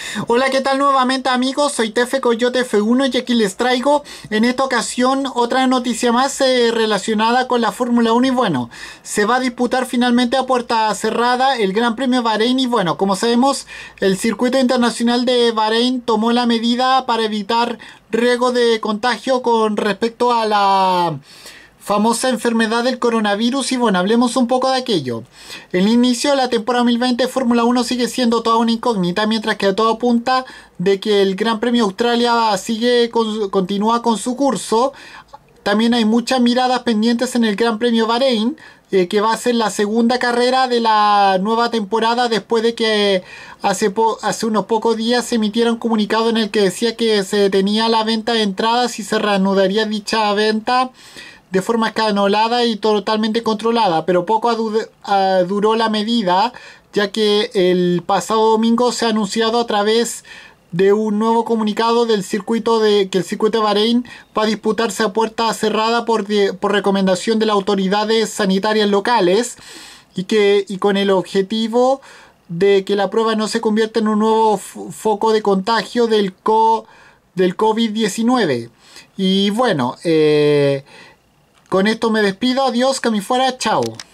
Hola, ¿qué tal nuevamente amigos? Soy Tefe Coyote F1 y aquí les traigo en esta ocasión otra noticia más relacionada con la Fórmula 1 y bueno, se va a disputar finalmente a puerta cerrada el Gran Premio Bahrein y bueno, como sabemos, el circuito internacional de Bahrein tomó la medida para evitar riesgo de contagio con respecto a la famosa enfermedad del coronavirus y bueno, hablemos un poco de aquello. El inicio de la temporada 2020 de Fórmula 1 sigue siendo toda una incógnita, mientras que todo apunta de que el Gran Premio Australia continúa con su curso. También hay muchas miradas pendientes en el Gran Premio Bahrein, que va a ser la segunda carrera de la nueva temporada después de que hace unos pocos días se emitiera un comunicado en el que decía que se detenía la venta de entradas y se reanudaría dicha venta de forma escalonada y totalmente controlada, pero poco duró la medida, ya que el pasado domingo se ha anunciado a través de un nuevo comunicado del circuito que el circuito de Bahrein va a disputarse a puerta cerrada por recomendación de las autoridades sanitarias locales y con el objetivo de que la prueba no se convierta en un nuevo foco de contagio del COVID-19. Y bueno, con esto me despido. Adiós, que me fuera. Chao.